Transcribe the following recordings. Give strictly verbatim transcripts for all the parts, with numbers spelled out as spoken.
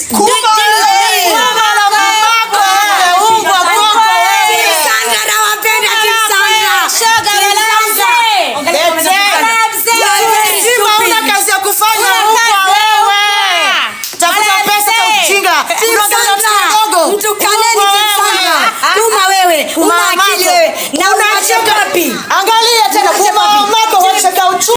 Angalia tena kuma mako wacheka uchumi.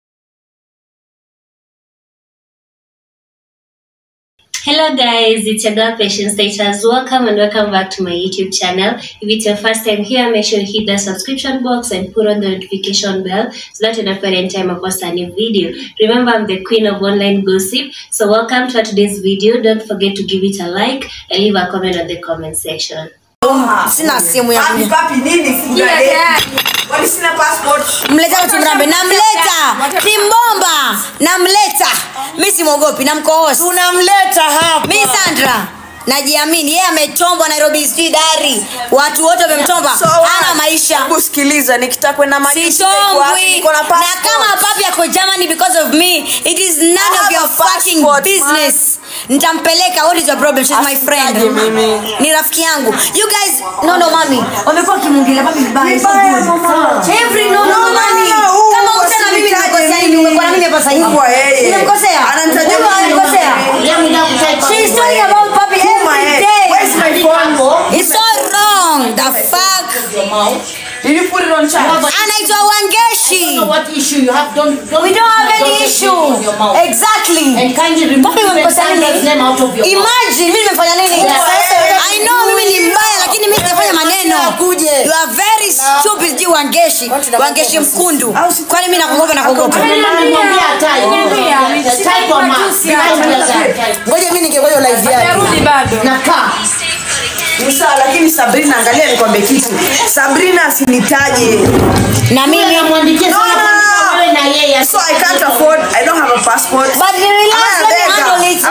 Hello guys, it's your girl Patience Status. Welcome and welcome back to my YouTube channel. If it's your first time here, make sure you hit the subscription box and put on the notification bell so that you don't forget any time I post a new video. Remember, I'm the queen of online gossip. So welcome to today's video. Don't forget to give it a like and leave a comment on the comment section. Sina simu ya papi papi nini fungale wali sina passport mleta Timrambe namleta Timbomba namleta mimi simogopi namkohosi tunamleta hapa mimi Sandra najiamini yeye ametombwa Nairobi City dari watu wote wamemtomba so, ana maisha kusikiliza nikitaka kwenda maisha niko na passport na kama papi yako Germany because of me it is none of your fucking business man. Nitampeleka. What is your problem? She's my friend. Ni rafiki yangu. You guys no no mami. Wamekuwa kimungilia papi vibaya. Every no no mami. Kama utana mimi nikosea hivi umekuwa na mimi hapa sasa hivi. Nimekosea. Ananitajia nimekosea. She's talking about papi every day. Where's my phone? It's so wrong. The fuck? Did you put it on charge? Anaitwa Wangeshi. I don't know what issue you have. Don't, don't we don't have any issue. Exactly. And kindly remove the name out of your mouth. Imagine mimi nimefanya nini? I know mimi ni mbaya lakini mimi sifanya maneno. You are very stupid you Wangeshi. Wangeshi mkundu. Kwani mimi nakuogopa nakuogopa. Niambia tai. Tai kwa mama. Ngoja mimi ningegoja live yake. Rudi bado. Nakaa. Musa lakini Sabrina angalia nikwambie kitu. Sabrina asinitaje. Na mimi namwandikia sana wewe na yeye. So I can't afford. I don't have a passport. But you relax let me handle it.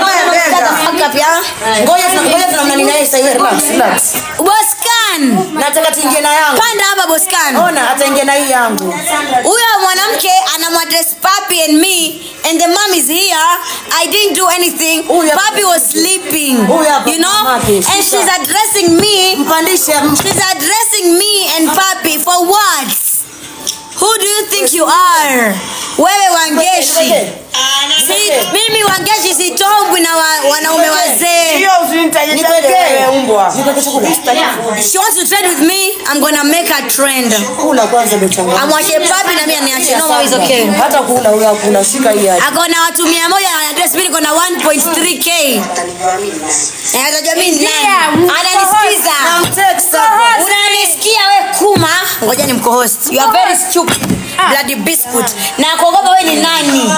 Ngoja ngoja tunamna nini naye sasa relax relax. Boscan. Nataka tuingie na yangu. Panda hapa Boscan. Ona ataingia na hii yangu. Huyo mwanamke anamwadress papi and me and the mom is here. I didn't do anything. Papi was sleeping. You know? And she's addressing me. She's addressing me and papi for what? Who do you think you are? Wewe Wangeshi. Si mimi Wangeshi sitombwi na wanaume wazee. Sio usinitaje wewe umbwa. She wants to trade with me. I'm gonna make her trend. Kula kwanza betanga. Amwache papi na mimi aniache. No, it's okay. Hata kula huyo hakuna shika hii hapa. Akona watu mia moja na address mimi niko na one point three K. Eh, atajua mimi nani? Ananisikiza. Unanisikia wewe kuma? Ngoja ni mko-host. You are very stupid. Bloody biscuit. Na kuogopa wewe ni nani?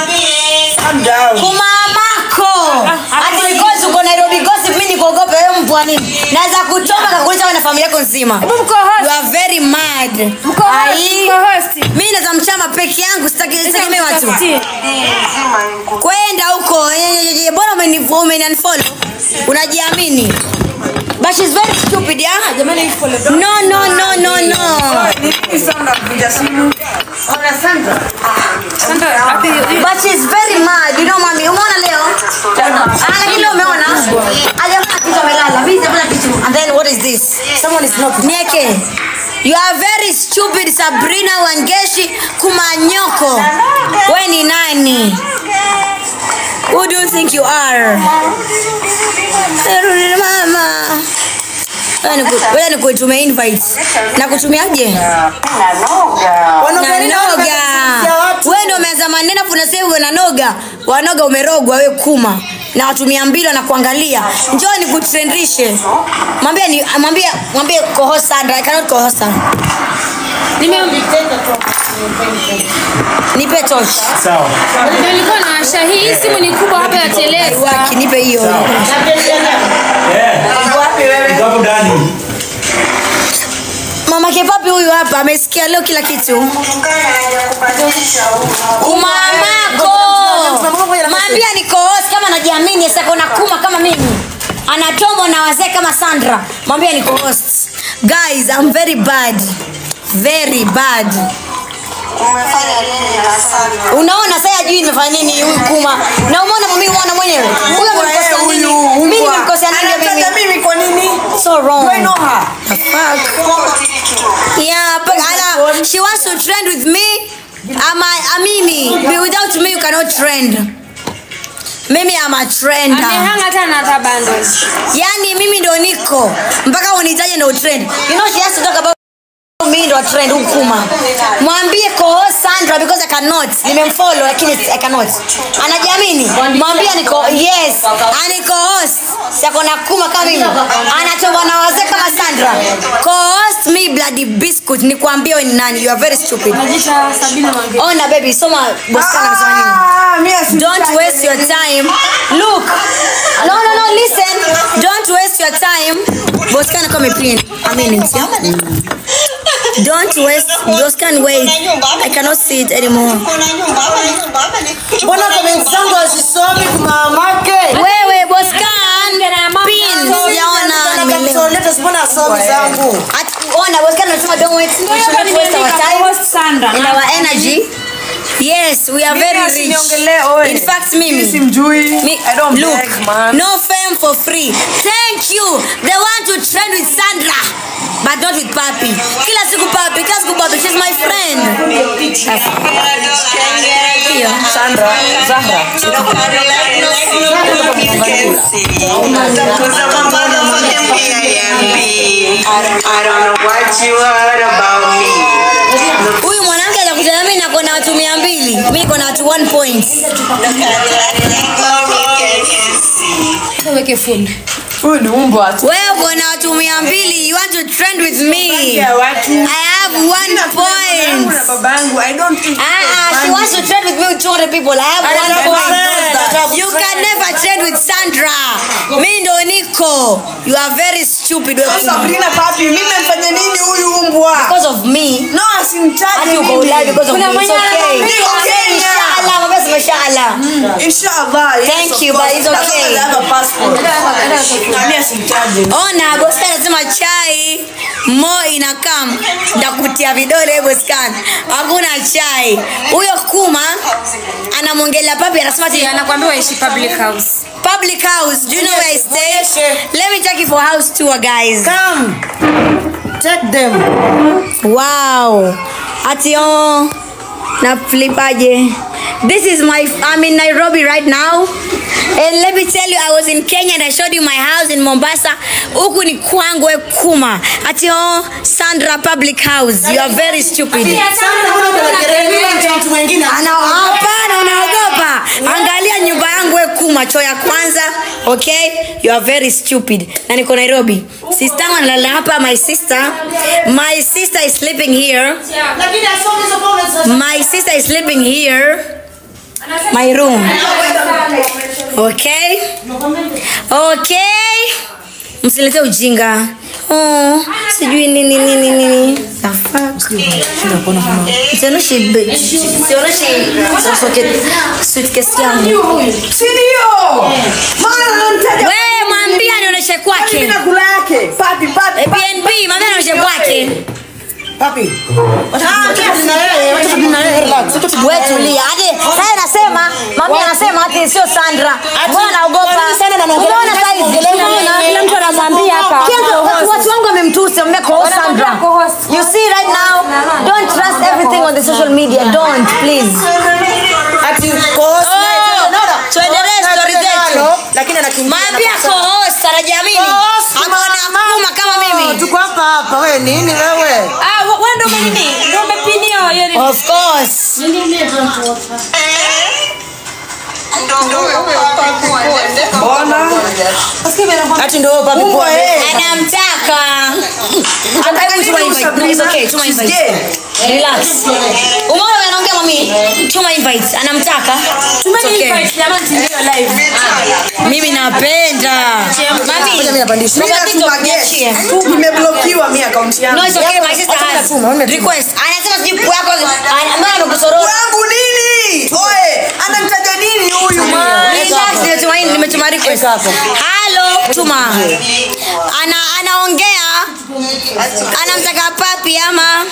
Kumamako. Ati because uko Nairobi gossip mimi nikuogopa wewe mbwa nini? Naweza kutoka kakulisha wewe na familia yako nzima. You are very mad. Ai. Mimi naweza mchama peke yangu sitaki sitegemee watu. Kwenda huko. Bora umenifollow unfollow. Unajiamini. But she's very stupid, yeah? No, no, no, no, no. But she's very mad. You know, mommy. Umeona leo? Ah, lakini leo umeona? Ajamaa kitu amelala. Mimi sipata kitu. And then what is this? Someone is not Nieke. You are very stupid, Sabrina Wangeshi Kumanyoko. Wewe ni nani? Who do you think you are? Mama. Wewe ni kutumia invite. Na kutumiaje? Wananoga. Wewe ndio umeanza maneno afu unasema wananoga. Wanoga umerogwa wewe kuma. Na watu mia mbili wanakuangalia. Njoo nikutrendishe. Mwambie ni mwambie mwambie co-host Sandra. I cannot co-host her. Nipe torch. Sawa. Nilikuwa na Asha hii simu ni kubwa hapa ya teleza. Waki nipe hiyo. Eh. Wapi wewe? Ngapo ndani. Mama Kepapi huyu hapa amesikia leo kila kitu. Umamako. Mwambia niko host kama najiamini sasa kuna kuma kama mimi. Anatomo na wazee kama Sandra. Mwambia niko host. Guys, I'm very bad. Very bad. Umefanya nini na sana? Unaona sasa juu nimefanya nini huyu kuma. Na umeona mimi unaona mwenyewe. Huyo amekosea nini? so wrong. Do I know her? The fuck? Yeah, but Anna, she wants to trend with me. Am I, Amimi, without me you cannot trend. Mimi am a trender. Amehanga tena hata bundles. Yani mimi ndo niko mpaka unitaje ndo trend. You know she has to talk about me ndo trend ukuma. Mwambie ko Sandra because I cannot. Nimemfollow lakini I cannot. Anajiamini. Mwambie niko yes, aniko host. Siko na kuma kama mimi. Anatoa na wazee kama Sandra. Co-host me bloody biscuit nikwambie wewe ni nani. You are very stupid. Najisha Sabina Mange. Ona baby, soma Boscan amesema nini? Don't waste your time. Look. No no no listen. Don't waste your time. Boscan come pin. I mean it, yeah? Don't waste. Boscan wait. I cannot see it anymore. Mbona comment zangu hazisomi mamake? Wewe Boscan pin. Sijaona nimeelewa. Let mbona asomi zangu? Ona Boscan anasema don't waste. We should not waste our time and our energy. Yes, we are very rich. In fact, Mimi, me, I don't look, beg, man. no fame for free. Thank you. They want to trend with Sandra, but not with Papi. Kila siku Papi, kila siku Papi. She's my friend. Here, Sandra, Zahra. I don't know what you heard about me. huyu mwanamke atakuja mimi na kona watu mia mbili. Mimi kona watu one point. Weke phone. Huyu ni umbwa tu. Wewe kona watu mia mbili. You want to trend with me? I have one point. Babangu, I don't think. Ah, she wants to trade with me with two hundred people. I have I one have point. friends. You can never trade with Sandra. Me ndo niko. You are very stupid. Sabrina Papi, mimi nimefanya nini huyu umbwa? Because of me. No, asimtaje Ati uko mimi. live because of me. It's okay. It's okay, Inshallah, mabesi mashallah. Inshallah. Yes, Thank of you, course. but it's okay. I have a passport. Mimi asimtaje. Ona Boscan anasema chai mo inakam ndakutia vidole Boscan. Hakuna chai. Huyo kuma anamwongelea Papi anasema ati Anakuambia waishi public house. public house. Do you know where I stay? Let me take you for house tour, guys. Come. Take them. Wow. Ation. Na flipaje. This is my I'm in Nairobi right now. And let me tell you, I was in Kenya and I showed you my house in Mombasa. Huku ni kwangu kuma. Ation Sandra public house. You are very stupid. Ana hapana unaogopa. Angalia nyumba yangu kuma choo ya kwanza. Okay? You are very stupid. Na niko Nairobi. Sister yangu analala hapa, my sister. My sister is sleeping here. My sister is sleeping here. My room. Okay? Okay? Msilete ujinga. Oh, sijui nini nini nini. The fuck? Sionoshi sionoshi socket suitcase yangu. Sindio? Maana anamtaja. Wewe mwambie anionyeshe kwake. Mimi nakula yake. Papi, papi. B N B, mwambie anionyeshe kwake. Papi. Ah, kesi na yeye, wacha na yeye relax. Wewe tulia. Hadi sasa anasema, mami anasema hati sio Sandra. Mbona anaogopa? Unaona size unaona kila mtu anamwambia hapa. Watu wangu wamemtusi wameko Sandra. You see right now, don't trust everything on the social media. Don't, please. Ati co-host. Tuendelee story zetu. Lakini anakimbia. Mwambie co-host anajiamini. Hakuna mama kama mimi. Tuko hapa hapa. Wewe nini wewe? Ah, wewe ndo nini? Ndio umepinio hiyo ni. Of course. Ati ndio papi kwa Anamtaka. It's okay, tuma invite. Relax. Umeona anaongea mami? Tuma invite. Anamtaka. Tuma invite jamani ndio live. Mimi napenda. Mami, mimi napandisha. Mimi nimeblokiwa mimi account yangu. No, it's okay, my sister has request. Anasema sijui yako anaambia anakusorora. Wangu nini? Oe, anamtaja nini huyu mama? Relax, nimetuma nimetuma request. Hello, tuma. Ana anaongea Anamtaka papi ama?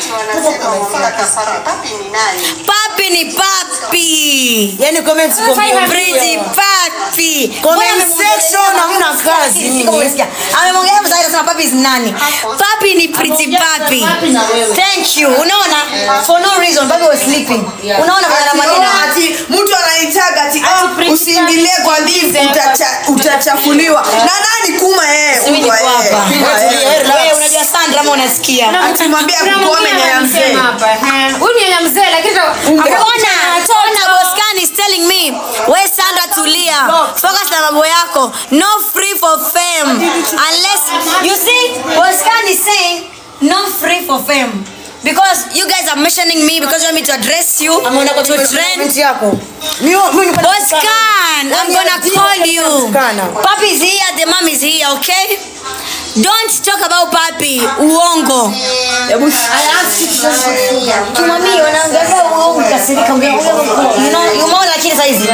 Papi ni papi. Yani comments Pretty papi. comment section hamna kazi. Amemwongea mzazi sana papi is nani? Papi ni pretty papi. Thank you. Unaona? For no reason papi was sleeping. Unaona kwa maneno ati mtu anaitaga ati oh, usiingilie kwa bifu utachafuliwa. Na nani kuma yeye? Umbwa yeye. Wewe unajua Sandra ama unasikia? Atimwambia kuome nyanya mzee. Huyu nyanya mzee lakini Ona, ona Boscan is telling me, "Wewe Sandra tulia. Focus na mambo yako. No free for fame. Unless you see Boscan is saying no free for fame. Because you guys are mentioning me because you want me to address you to trend. Boscan, I'm gonna call you. Papi is here, the mom is here, okay? Don't talk about papi. Uongo. Kimami wanaangalia uongo kasirika mbele. You know, you know lakini saizi.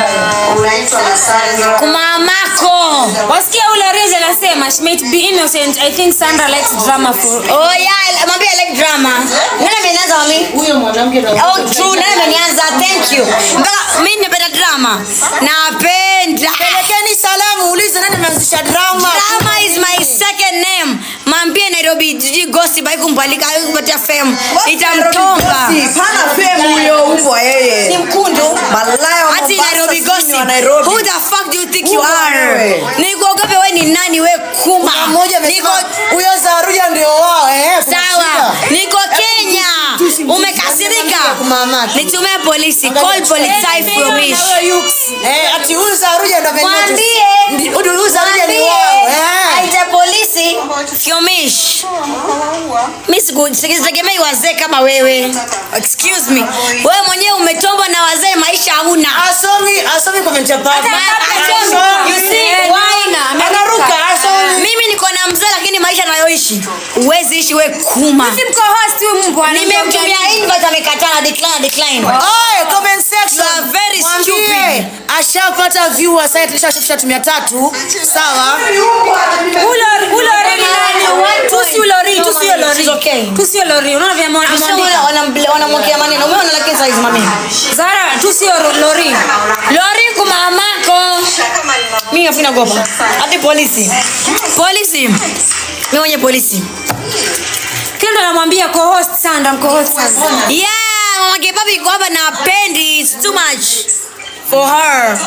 Kumamako. wasikia ule Reza anasema she might be innocent. I think Sandra likes drama for. Oh yeah, mami I like drama. Nani amenianza mami? Huyo mwanamke na Oh true, nani amenianza? Thank you. Mpaka mimi napenda drama. Napenda. Pelekeni salamu ulize nani ameanzisha drama. Drama is my second name. Mambie Nairobi jiji gossip haikumbalika haikupatia fame. Itamtomba. Hana fame huyo umbwa yeye. Ni mkundu. Balaya wa Ati Nairobi gossip. Nairobi. Who the fuck do you think you are? Nikuogope wewe ni nani wewe kuma? Niko huyo Zaruja ndio wao eh. sawa. Niko Kenya. Umekasirika? Nitumie polisi. Call police from ish. Eh ati huyo Zaruja ndio venyewe. Mwambie. Huyo Zaruja ni wao eh. Aita polisi Fiomish. Mimi sikutegemei wazee kama wewe. Excuse me. Wewe mwenyewe umetombwa na wazee maisha huna. Asomi asomi comment ya papa. You see why na anaruka asomi. Mimi niko na mzee lakini maisha nayoishi. Uwezi ishi wewe kuma. Mko host huyu mbwa. Nimemtumia invite amekataa decline decline. Oh, comment section. You are very stupid. Ashapata viewers sasa tulishafikisha mia tatu. Sawa. Ulo ulo tusi ulori tusi ulori Okay. tusi ulori unaona vya mwana Wana wanamwekea maneno. Umeona lakini size mami. Zara tusi lori Lori kumamako. Mimi nafuna gopa. Hadi polisi. Polisi. Mimi mwenye polisi. Kendo anamwambia co-host Sandra co-host Sandra. Yeah, mama Kepapi iko hapa na pendi. It's too much for her.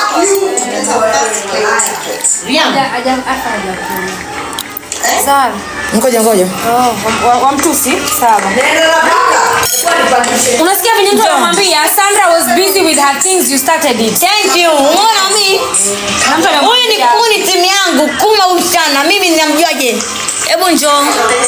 Zara. Ngoja ngoja. Oh, wa mtusi sawa. Unasikia venye mtu anamwambia Sandra was busy with her things you started it. Thank you. Unaona mimi? Huyu ni kuni timu yangu kuma mchana. Mimi ninamjuaje? Hebu njoo.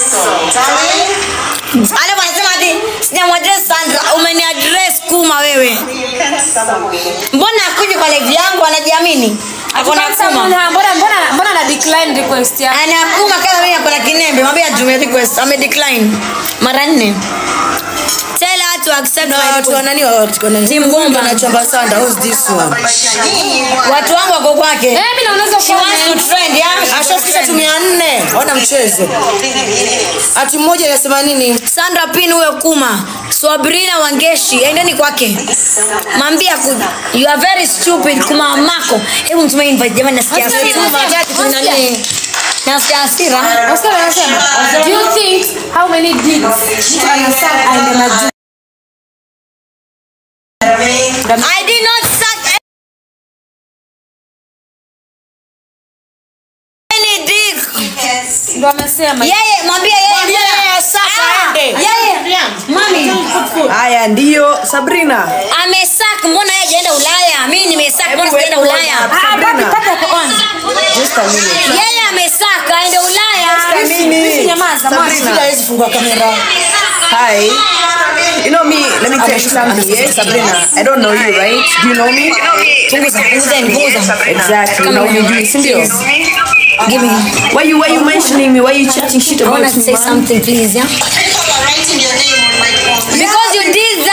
Alafu anasema ati sijamwadress Sandra, umeniaddress kuma wewe. Mbona akuje kwa live yangu anajiamini? Akona kuma. Mbona mbona mbona ana decline request yako? Anakuma kama mimi hapa na kinembe. Mwambie ajume request. Ame decline mara nne. Tell her to accept my Watu request. wanani watu wanani? Team Gomba na chamba Sandra. Who's this one? Watu wangu wako kwake. Eh, mimi naunaweza She wants to trend, yeah? Ashafikisha mia nne. Ona mchezo. Ati mmoja anasema nini? Sandra Pin huyo kuma. Swabrina Wangeshi, endeni kwake. Mwambia kuja. You are very stupid kuma mako. Hebu mtume invite jamani nasikia hasira. Nani? Nasikia hasira. Oscar anasema, do you think how many digs mtu anasaga aende majuu? I did not suck any dick. Ndio amesema. Yeye mwambie yeye Yeye saka ende. Yeye. Mami. Haya ndio Sabrina. Amesak mbona yeye hajaenda Ulaya? Mimi nimesak mbona sijaenda Ulaya? Ah, papi papi ako on. Just a minute. Yeye amesaka aende Ulaya. Mimi. Nyamaza, Sabrina hawezi fungua kamera. Hi. You know me, let me tell you something, yes, Sabrina. I don't know you, right? Do you know me? Punguza, punguza, punguza. Exactly. Now you do Sindio. Give me. Why you why you mentioning me? Why you chatting shit I about want to me? say Man? something, please, yeah? Because you did that.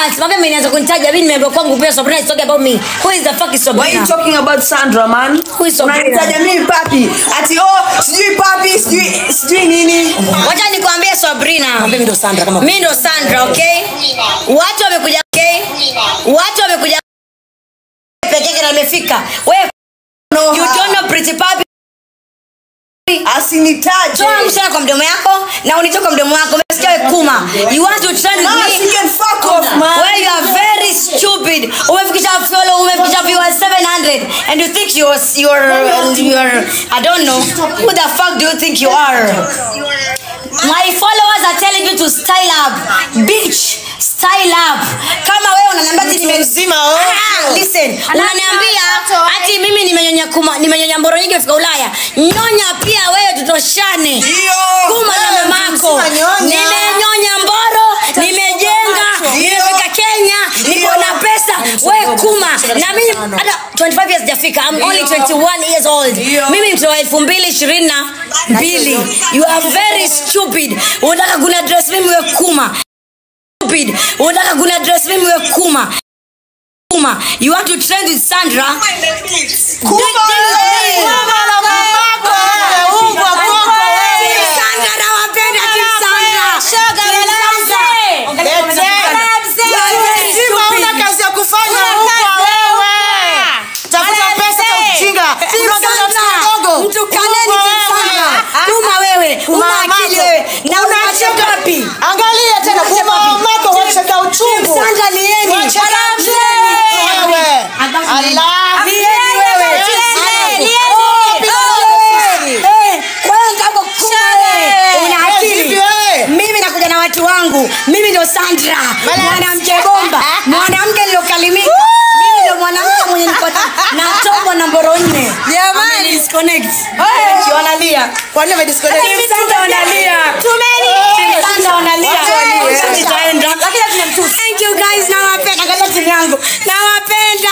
what? Mama amenianza kunitaja mimi nimeambiwa kwangu pia Sabrina is talking about me. Who is the fuck is Sabrina? Why are you talking about Sandra, man? Who is Sabrina? Unanitaja mimi papi. Ati oh, sijui papi, sijui sijui nini. Wacha nikwambie Sabrina. Mimi ndo Sandra kama. Mimi ndo Sandra, okay? Watu wamekuja, okay? Watu wamekuja peke yake na amefika. Wewe you don't know Pretty Papi. Asinitaje. Toa mshana kwa mdomo yako na unitoka mdomo wako. Umesikia kuma? You want to trend with me? You can fuck off, man. Well, you are very stupid. Umefikisha follow, umefikisha viewers seven hundred and you think you're you're you're I don't know. Who the fuck do you think you are? My followers are telling you to style up. Bitch, style up. Kama wewe unaniambia ati nimezima oh. Listen, unaniambia ati mimi nimenyonya kuma, nimenyonya mboro nyingi kufika Ulaya. Nyonya pia wewe tutoshane. Kuma na mamako. Nimenyonya mboro, nimejenga, nimefika Kenya, niko na pesa. Wewe kuma na mimi hata twenty-five years sijafika. I'm only twenty-one years old. Mimi mtu wa elfu mbili ishirini na mbili. You are very stupid. Unataka kuna dress mimi wewe kuma. Stupid. Unataka kuna dress mimi wewe kuma. Kuma. You want to trend with Sandra? Kuma. Kuma na mamako. Umbwa kwako wewe. Sandra na wapenda Team Sandra. Shoga wewe. Lete. Una kazi ya kufanya huko wewe. Tafuta pesa za ujinga. Mtu kaneni Sandra. Kuma wewe. Una akili wewe. Na unaacha wapi? Angalia tena kuma mamako wacha uchungu. Sandra ni yeni. Wacha wewe. Allah. Ni yeni wewe. Ni yeni. Eh, wewe ngako kuma wewe. Una akili. Mimi nakuja na watu wangu. Mimi ndo Sandra. Mwanamke bomba. Mwanamke nilokalimika. Mimi ndo mwanamke mwenye niko na tombo na mboro nne. Jamani disconnect. Eh, wanalia. Kwa nini disconnect? Mimi Sandra wanalia. Tumeni. Sandra wanalia. Nitaenda. Lakini tunamtusi. Thank you guys. Nawapenda kama timu yangu. Nawapenda.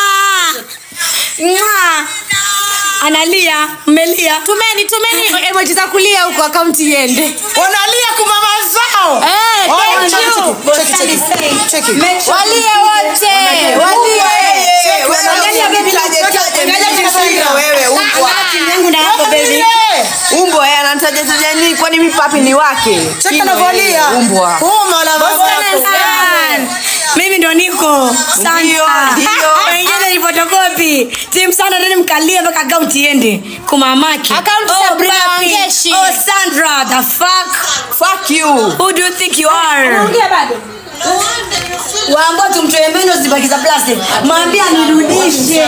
Mwa. Analia, mmelia. Tumeni, tumeni emoji za kulia huko account iende. Wanalia kwa mama zao. Eh, thank you. Check it. Walie wote. Walie. Angalia baby la jekaje. Angalia Sandra wewe umbwa. Timu yangu na hapo baby. Umbwa yeye anataja taja nini kwani mimi papi ni wake. Cheka na valia. Umbwa. Uma na mama. Mimi ndo niko Sandra. Wengine ni photocopy. Team Sandra ndio mkalie mpaka account iende. Kumamaki. Account oh, Papi. Oh Sandra, the fuck? Fuck you. Who do you think you are? Anaongea bado. Waambia tumtoe meno zibakiza plastic. Mwambie nirudishe.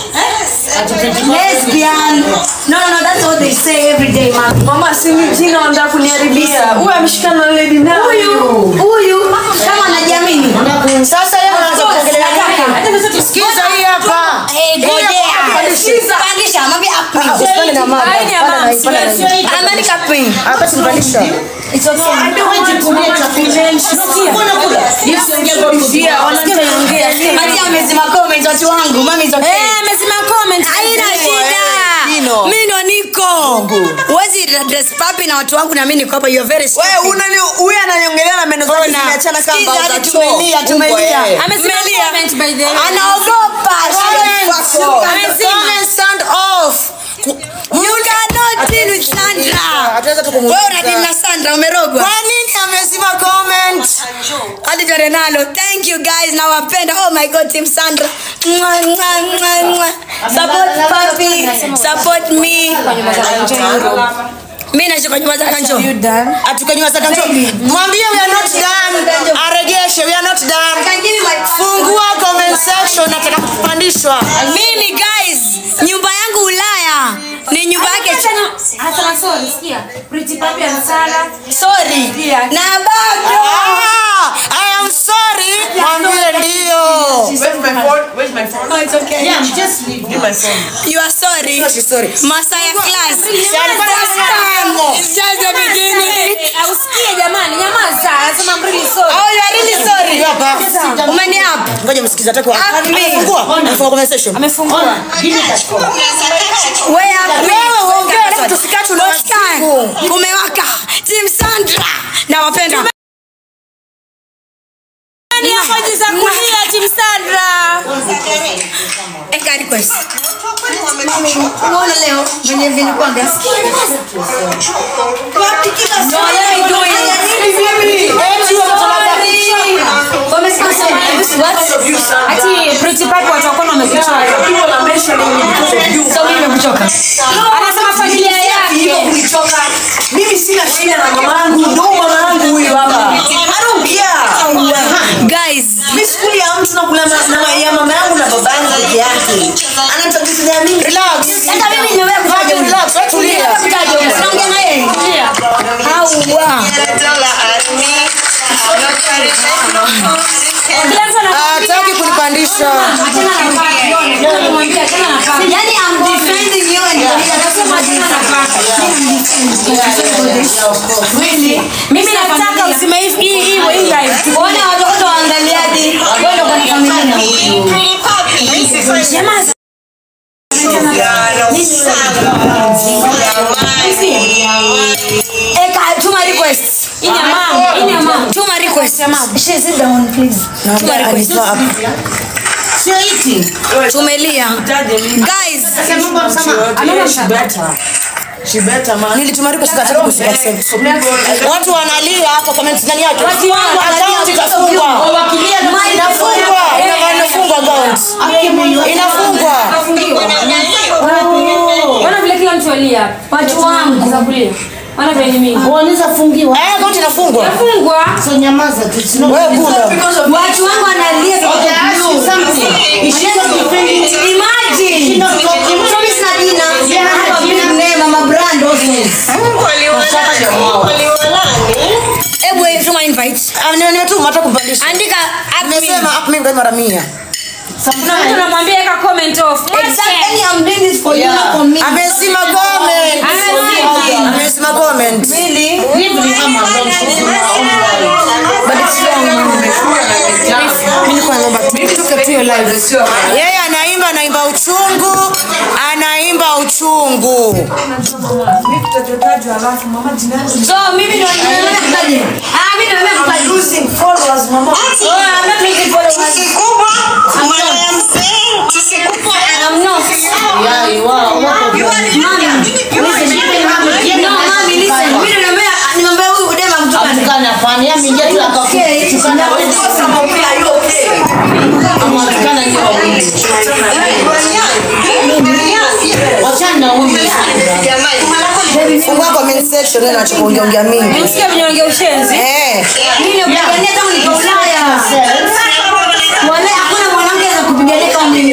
Lesbian. No no no, that's what they say every day, man. Mama si mjinga anataka kuniharibia. Huyu ameshikana na lady na huyu. Huyu kama anajiamini. Sasa yeye anaanza kuongelea kaka. Sikiza hii hapa. Eh, gojea. Sikiza. Pandisha, mwambie up. Usipande na mama. Amani kapin. Hapa simpandisha. It's okay. I don't want you to get your feelings. Mbona kula? Yes, ongea wanaongea. Hadi amezima comment watu wangu. Mami is okay. Eh, amezima comment. Haina shida. Mimi ndo niko. Wezi dress papi na watu wangu na mimi niko hapa. You are very stupid. Wewe unani huyu ananiongelea na meno zake zimeachana kamba za choo. Tumelia, tumelia. Amezima comment by the way. Anaogopa. Comment stand off. You cannot deal with Sandra. Wewe unadeal na Sandra umerogwa. Kwa nini amezima comment? Hadi jare nalo. Thank you guys. Nawapenda. Oh my god Team Sandra. Support papi. Support me. Mimi nashika nyuma za kanjo. Atukanywa za kanjo. Mwambie we are not done. Aregeshe we are not done. Fungua comment section nataka kupandishwa. Mimi guys, nyumba yangu Ulaya ni nyumba yake. Hata sorry, sikia. Pretty Papi anasala. Sorry. Na bado. I am sorry. Mwambie ndio. Where's my phone? Where's my phone? Oh, it's okay. Yeah, just leave. Give my phone. You are sorry. No, she's sorry. Masaya class. It's just the beginning. Ausikie jamani, nyamaza. Anasema I'm really sorry. Oh, you are really sorry. Hapa. Umeni hapa. Ngoja msikize atakuwa. Amefungua. Amefungua conversation. Amefungua. Give me that phone. Wewe Wewe ongea tusikate na wasiku. Kumewaka. Team Sandra. Na wapenda. emoji za kulia Team Sandra. Eka request. Unaona leo mwenye vile kwa gas. No, let me do it. Ati principal watu wako wamekuchoka. So mimi nimekuchoka. Anasema familia yake kuchoka. Mimi sina shida na mamangu, ndo mamangu huyu hapa. I don't care. Guys, mimi skuli ya mtu na kula na ya mama yangu na baba yangu peke yake. Anataka mimi. Relax. hata mimi nimeweka kutaja Relax, tulia. Unaongea na yeye. Hawa. Hataki kunipandisha. Yaani I'm defending you and anasema tena napaka. Mimi nataka usime hivi hii hii live. Ona watoto waangaliaje. Wewe ndio kwa familia na huyu. Jamaa Eka tuma request. Ina mama, ina mama. Tuma request ya mama. She sit down please. Tuma request. Sio hiti. Tumelia. Guys, Anaona she better. She better man. nilituma request za tatu kusema. Watu wanalia hapa comment ndani yake. Watu wangu Account itafungwa. Wakilia na Inafungwa. Inafungwa account. Inafungwa. Wana vile kila mtu alia. Watu wangu za kulia. Wana vile ni mingi. wanaweza fungiwa. Eh, account inafungwa. Fungwa. So nyamaza tu. Sino. Wewe bunda. watu wangu wanalia kwa imagine. So mimi sina jina. Hapa big name mama brand also. Ebu wewe tuma invite. Nimetuma hata kupandisha. Andika admin. Nimesema mimi kwa mara mia. Sometimes tunamwambia eka comment off. Exactly, I'm doing this for you, not for me. Amesema comment. Amesema comment. Really? Hivi kama But it's wrong. Mimi kwa naomba tu live. Yeye anaimba anaimba uchungu, anaimba uchungu. So mimi ndio nimeona kutaje. Ah mimi ndio nimeona losing followers mama. Oh I'm not losing followers. Kisikubwa, mwana ya mzee, kisikubwa. I'm not. yeah, you are. Mommy, listen. No, mommy, listen. Mimi ndio nimeona nimeambia huyu udema mtukane. Kana fani ya mingi tu Okay. akakukana. Ameonekana hiyo wawili. Wachana huyu. Fungua comment section na anachokuongea mingi. Unasikia vile unaongea ushenzi? Eh. Mimi ndio kupigania tangu niko Ulaya. Wala hakuna mwanamke za kupigania kama mimi.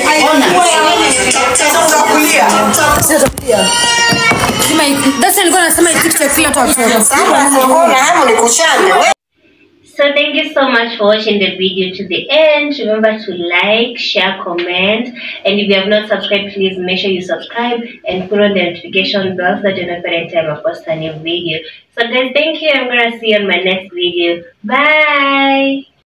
Sasa kulia. Sema that's nilikuwa nasema TikTok kila mtu afanye. So thank you so much for watching the video to the end. Remember to like, share, comment, and if you have not subscribed, please make sure you subscribe and put on the notification bell so that you know every time I post a new video. So guys, thank you. I'm gonna see you on my next video. Bye.